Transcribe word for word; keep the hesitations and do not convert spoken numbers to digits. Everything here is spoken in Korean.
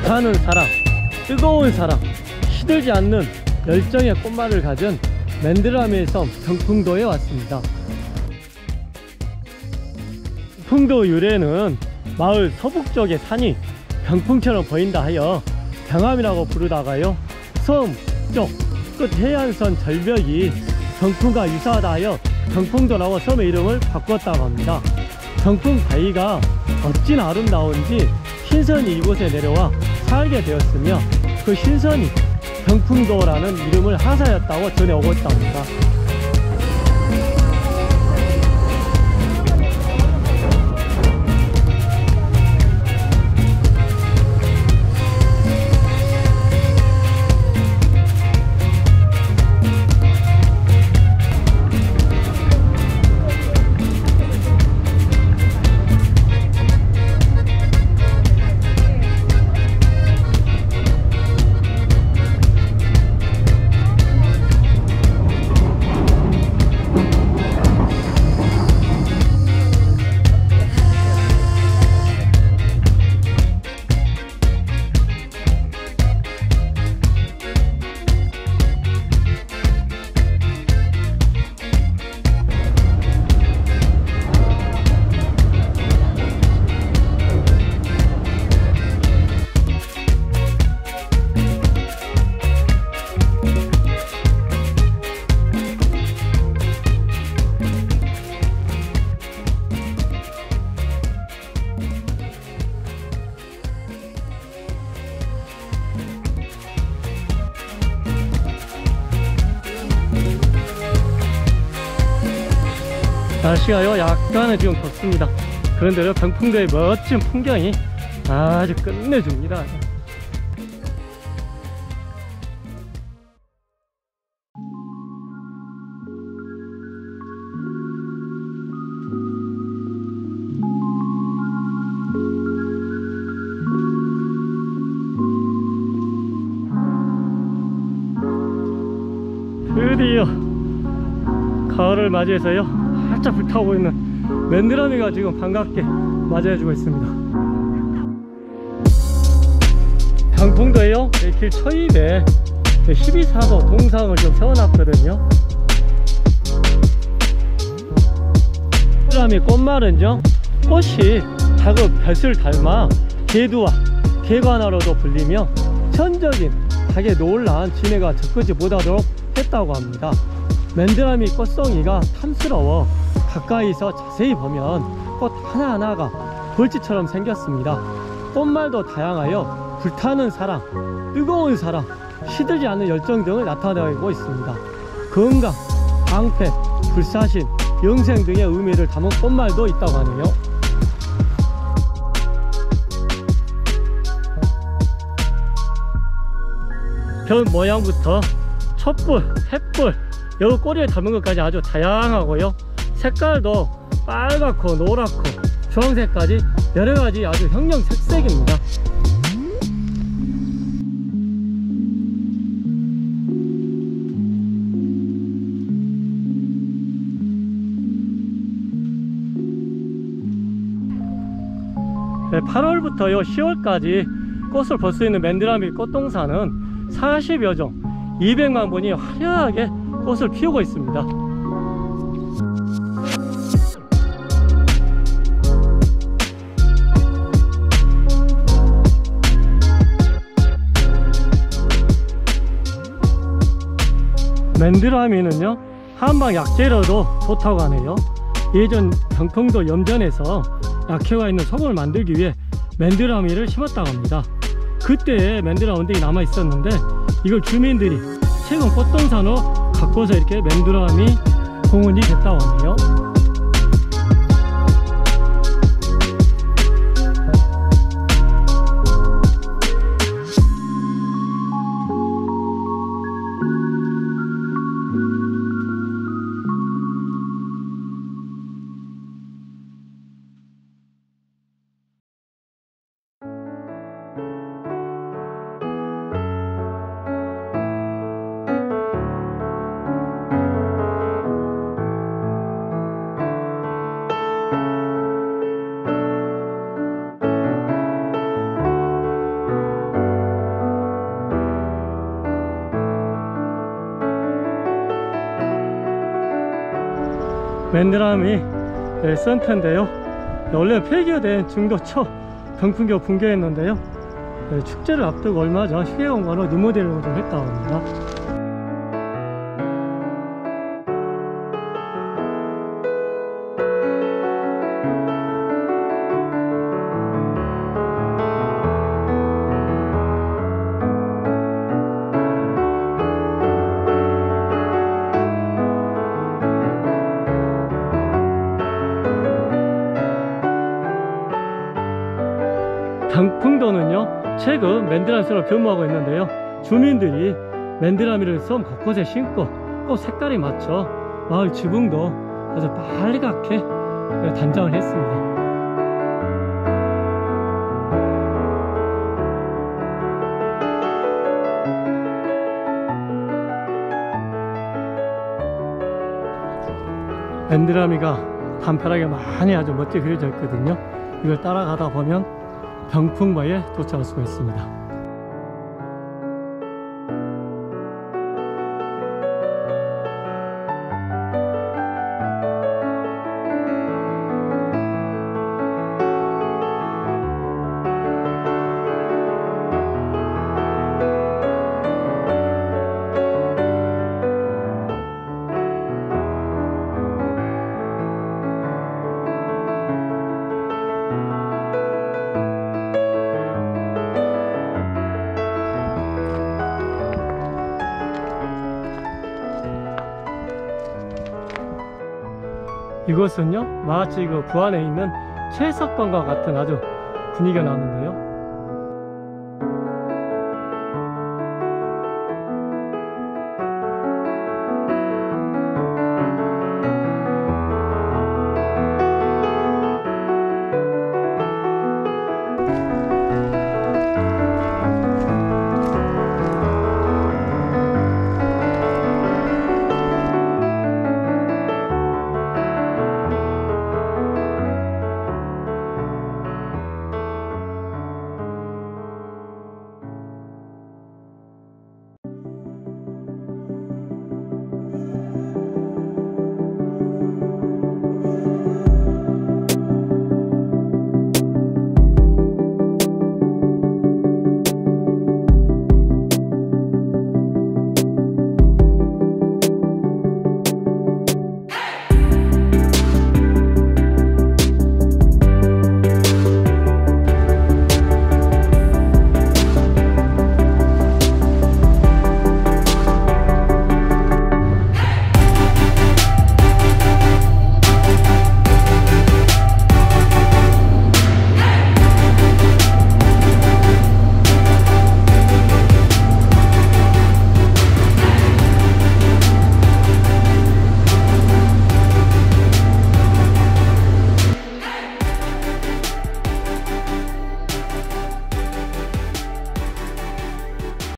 불타는 사랑, 뜨거운 사랑, 시들지 않는 열정의 꽃말을 가진 맨드라미의 섬 병풍도에 왔습니다. 병풍도 유래는 마을 서북쪽의 산이 병풍처럼 보인다 하여 병암이라고 부르다가요, 섬 쪽 끝 해안선 절벽이 병풍과 유사하다 하여 병풍도라고 섬의 이름을 바꿨다고 합니다. 병풍바위가 어찌 아름다운지 신선이 이곳에 내려와 살게 되었으며 그 신선이 병풍도라는 이름을 하사였다고 전해오고 있답니다. 날씨가요 약간은 지금 덥습니다. 그런데요 병풍도의 멋진 풍경이 아주 끝내줍니다. 드디어 가을을 맞이해서요 활짝 불타고 있는 맨드라미가 지금 반갑게 맞이해주고 있습니다. 병풍도에요 길 초입에 십이 사도 동상을 좀 세워놨거든요. 맨드라미 꽃말은요 꽃이 작은 벼슬 닮아 개두와 개관화로도 불리며 천적인 닭의 놀라운 진해가 접근지 못하도록 했다고 합니다. 맨드라미 꽃송이가 탐스러워 가까이서 자세히 보면 꽃 하나하나가 벌집처럼 생겼습니다. 꽃말도 다양하여 불타는 사랑, 뜨거운 사랑, 시들지 않는 열정 등을 나타내고 있습니다. 건강, 방패, 불사신, 영생 등의 의미를 담은 꽃말도 있다고 하네요. 별 모양부터 촛불, 횃불, 여기 꼬리에 담은 것까지 아주 다양하고요. 색깔도 빨갛고 노랗고 주황색까지 여러가지 아주 형형색색입니다. 네, 팔월부터요 시월까지 꽃을 볼 수 있는 맨드라미 꽃동산은 사십여 종 이백만 분이 화려하게 꽃을 피우고 있습니다. 맨드라미는요 한방 약재로도 좋다고 하네요. 예전 병풍도 염전에서 약효가 있는 소금을 만들기 위해 맨드라미를 심었다고 합니다. 그때 맨드라미 원액이 남아 있었는데 이걸 주민들이 최근 꽃동산으로 갖고서 이렇게 맨드라미 공원이 됐다고 하네요. 맨드라미 센터인데요. 원래 폐교된 중도초 병풍교 붕괴했는데요. 축제를 앞두고 얼마 전 휴게공간으로 리모델링을 좀 했다고 합니다. 병풍도는요 최근 맨드라미섬으로 변모하고 있는데요, 주민들이 맨드라미를 섬 곳곳에 심고 또 색깔이 맞춰 마을 지붕도 아주 빨갛게 단장을 했습니다. 맨드라미가 단편하게 많이 아주 멋지게 그려져 있거든요. 이걸 따라가다 보면 병풍마에 도착할 수가 있습니다. 이곳은요 마치 그 부안에 있는 채석관과 같은 아주 분위기가 나는데요,